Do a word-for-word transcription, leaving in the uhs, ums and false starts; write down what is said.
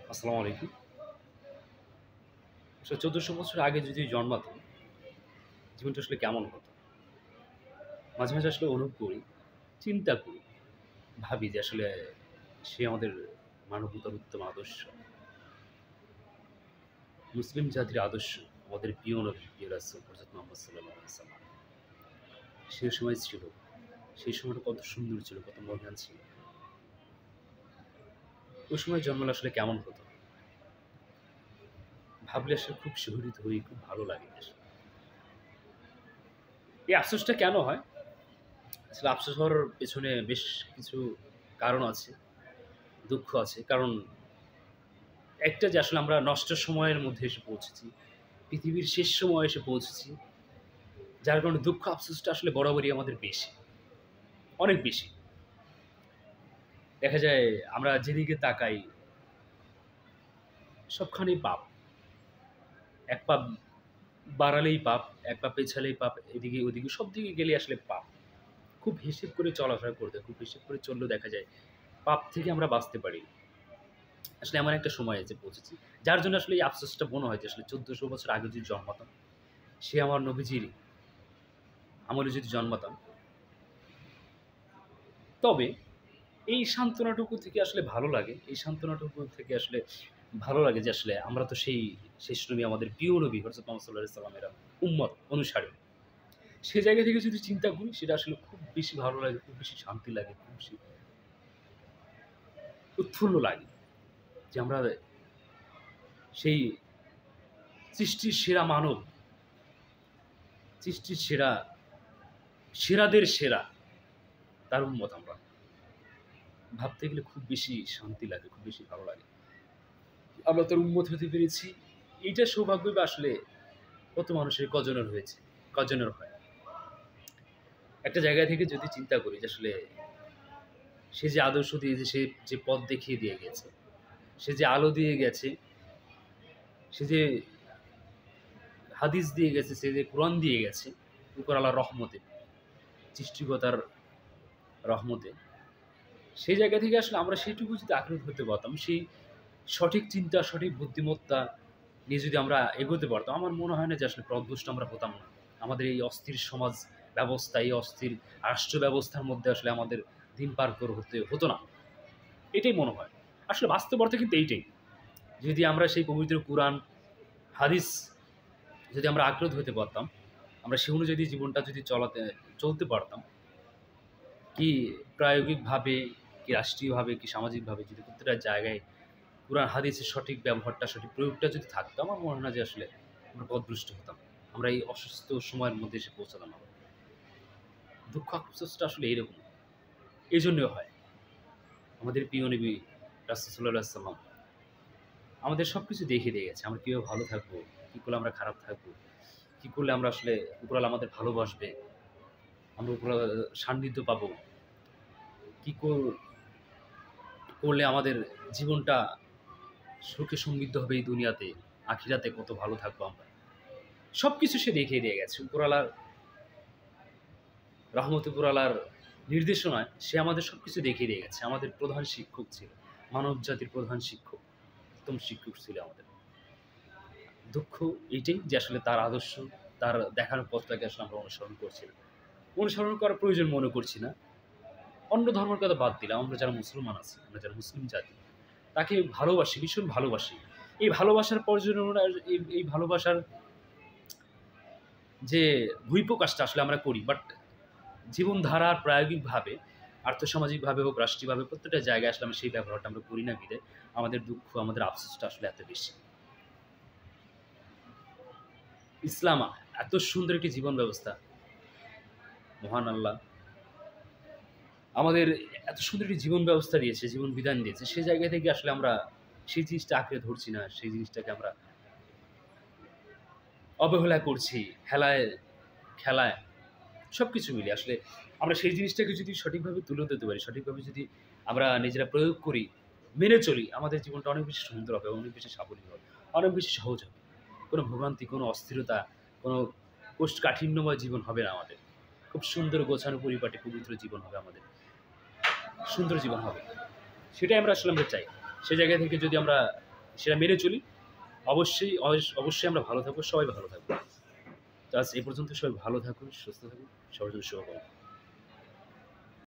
আসসালামু আলাইকুম। আসলে চৌদ্দশো বছর আগে যদি জন্মাতাম, জীবনটা আসলে কেমন হতো? মাঝে, মাঝে আসলে অনুভব করি, চিন্তা করি, ভাবি যে আসলে সে আমাদের মানবতার উত্তম আদর্শ। মুসলিম জাতির আদর্শ, আমাদের প্রিয় নবী, প্রিয় রাসূল হযরত মুহাম্মদ সাল্লাল্লাহু আলাইহি ওয়াসাল্লাম। সে সময় ছিল, সেই সময়টা কত সুন্দর ছিল, কত মহান ছিল। ওই সময় জন্মালে আসলে কেমন হতো? ভাবলে আসলে খুব শিহরিত হই, খুব ভালো লাগে আসলে। এই আফসোসটা কেন হয়? আসলে আফসোস হওয়ার পেছনে বেশ কিছু কারণ আছে, দুঃখ আছে। কারণ একটা যে আসলে আমরা নষ্ট সময়ের মধ্যে এসে পৌঁছেছি। পৃথিবীর শেষ সময়ে এসে পৌঁছেছি। যার কারণে দুঃখ আফসোসটা আসলে বরাবরই আমাদের বেশি। অনেক বেশি। দেখা যায় আমরা যেদিকে তাকাই সবখানেই পাপ। এক পা বাড়ালেই পাপ, এক পা পেছালেই পাপ, এদিকে ওদিকে সব দিকে গেলেই আসলে পাপ। খুব হিসেব করে চলাফেরা করতে হয়। খুব হিসেব করে চললেও দেখা যায় পাপ থেকে আমরা বাঁচতে পারি। আসলে এমন একটা সময়ে এসে পৌঁছেছি। যার জন্য আসলে এই আফসোসটা মনে হয় যে আসলে চৌদ্দশো বছর আগে যদি জন্মাতাম, সে আমার নবীজির আমলে যদি জন্মাতাম, তবে এই সান্ত্বনাটুকু থেকে আসলে ভালো লাগে। এই সান্ত্বনাটুকু থেকে আসলে ভালো লাগে যে আসলে আমরা তো সেই শেষ নবী, আমাদের প্রিয় নবী হযরত মুহাম্মদ সাল্লাল্লাহু আলাইহি ওয়াসাল্লামের উম্মত, অনুসারী। সে জায়গা থেকে যদি চিন্তা করি সেটা আসলে খুব বেশি ভালো লাগে, খুব বেশি শান্তি লাগে, খুব বেশি উৎফুল্ল লাগে যে আমরা সেই সৃষ্টির সেরা মানব, সৃষ্টির সেরা, সেরাদের সেরা তার উম্মত আমরা। ভাবতে গেলে খুব বেশি শান্তি লাগে, খুব বেশি ভালো লাগে। আমরা তার উম্মত হতে পেরেছি। এইটা সৌভাগ্যই বা আসলে কত মানুষের কজনের হয়েছে, কজনের হয়। একটা জায়গা থেকে যদি চিন্তা করি যে আসলে সে যে আদর্শ দিয়ে যে সে যে পথ দেখিয়ে দিয়ে গেছে, সে যে আলো দিয়ে গেছে, সে যে হাদিস দিয়ে গেছে, সে যে কোরআন দিয়ে গেছে, উপর আল্লাহর রহমতে, সৃষ্টিকর্তার রহমতে। সেই জায়গা থেকে আসলে আমরা সেইটুকু যদি আঁকড়ে ধরতে পারতাম, সেই সঠিক চিন্তা, সঠিক বুদ্ধিমত্তা নিয়ে যদি আমরা এগোতে পারতাম, আমার মনে হয় না যে আসলে পথভ্রষ্ট আমরা হতাম না। আমাদের এই অস্থির সমাজ ব্যবস্থা, এই অস্থির রাষ্ট্র ব্যবস্থার মধ্যে আসলে আমাদের দিন পার করে হতে হতো না। এটাই মনে হয়। আসলে বাস্তব অর্থে কিন্তু এইটাই। যদি আমরা সেই পবিত্র কুরআন, হাদিস যদি আমরা আঁকড়ে ধরতে পারতাম, আমরা সে অনুযায়ী জীবনটা যদি চলাতে চলতে পারতাম, কি প্রায়োগিকভাবে, কি রাষ্ট্রীয়ভাবে, কি সামাজিকভাবে যদি প্রত্যেকটা জায়গায় কুরআন হাদিসের সঠিক ব্যবহারটা, সঠিক প্রয়োগটা যদি থাকতো, আমার মনে হয় না যে আসলে আমরা পথভ্রষ্ট হতাম। আমরা এই অসুস্থ সময়ের মধ্যে এসে পৌঁছাতাম না। দুঃখ আফসোসটা আসলে এইরকম। এজন্যই হয়। আমাদের প্রিয় নবী রাসূল সাল্লাল্লাহু আলাইহি ওয়াসাল্লাম আমাদের সবকিছু দেখিয়ে দিয়ে গেছে। আমরা কিভাবে ভালো থাকবো, কি করলে আমরা খারাপ থাকবো, কি করলে আমরা আসলে উপরওয়ালা আমাদের ভালোবাসবে, আমরা উপরওয়ালার সান্নিধ্য পাবো, কি কর করলে আমাদের জীবনটা সুখে সমৃদ্ধ হবে এই দুনিয়াতে, আখিরাতে কত ভালো থাকবো আমরা। সবকিছু সে দেখিয়ে দিয়ে গেছে। উপরওয়ালার রহমতে, উপরওয়ালার নির্দেশনায় সে আমাদের সবকিছু দেখিয়ে দিয়ে গেছে। আমাদের প্রধান শিক্ষক ছিল। মানব জাতির প্রধান শিক্ষক, উত্তম শিক্ষক ছিল আমাদের। দুঃখ এইটাই যে আসলে তার আদর্শ, তার দেখানো পথটাকে আসলে আমরা অনুসরণ করছি না। অনুসরণ করার প্রয়োজন মনে করছি না। অন্য ধর্মের কথা বাদ দিলাম। আমরা যারা মুসলমান আছি, আমরা যারা মুসলিম জাতি, তাকে ভালোবাসি, ভীষণ ভালোবাসি। এই ভালোবাসার পর্যালোচনা, এই এই ভালোবাসার যে বহিঃপ্রকাশটা আসলে আমরা করি, বাট জীবনধারার প্রায়োগিকভাবে, আর্থসামাজিকভাবে হোক, রাষ্ট্রীয়ভাবে প্রত্যেকটা জায়গায় আসলে আমরা সেই ব্যবহারটা আমরা করি না বিধায় আমাদের দুঃখ, আমাদের আফসোসটা আসলে এত বেশি। ইসলাম এত সুন্দর একটি জীবন ব্যবস্থা, মহান আল্লাহ আমাদের এত সুন্দর একটি জীবন ব্যবস্থা দিয়েছে, জীবন বিধান দিয়েছে। সেই জায়গা থেকে আসলে আমরা সেই জিনিসটা আঁকড়ে ধরছি না। সেই জিনিসটাকে আমরা অবহেলা করছি, হেলায়, খেলায় সবকিছু মিলিয়ে আসলে আমরা সেই জিনিসটাকে যদি সঠিকভাবে তুলে ধরতে পারি, সঠিকভাবে যদি আমরা নিজেরা প্রয়োগ করি, মেনে চলি, আমাদের জীবনটা অনেক বেশি সুন্দর হবে, অনেক বেশি সাবলীল হবে, অনেক বেশি সহজ হবে। কোনো ভোগান্তি, কোনো অস্থিরতা, কোনো কোষ্ঠকাঠিন্যময় জীবন হবে না আমাদের। খুব সুন্দর গোছানো পরিপাটি পবিত্র জীবন হবে আমাদের। সুন্দর জীবন হবে। সেটাই আমরা আসলে আমরা চাই। সে জায়গা থেকে যদি আমরা সেটা মেনে চলি। অবশ্যই অস অবশ্যই আমরা ভালো থাকবো, সবাই ভালো থাকবো। তো আজ এ পর্যন্ত সবাই ভালো থাকুন, সুস্থ থাকুন। সবার জন্য শুভকামনা।